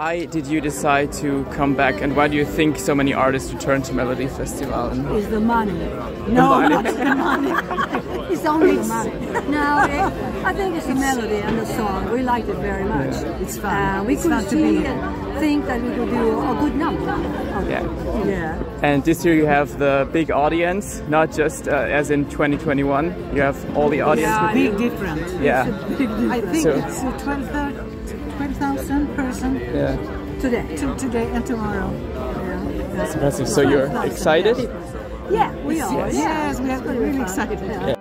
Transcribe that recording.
Why did you decide to come back, and why do you think so many artists return to Melodifestivalen? It's the money. No, not the money. It's only the money. No, I think it's the melody and the song. We liked it very much. Yeah. It's fun. We it's could fun see and think that we could do a good number. Yeah. And this year you have the big audience, not just as in 2021. You have all the audience. Yeah, big difference. Yeah. I think it's 12,000 person. Yeah. Today and tomorrow. That's impressive. So you're excited? Yeah, we are. Yes, we are really excited. Yeah.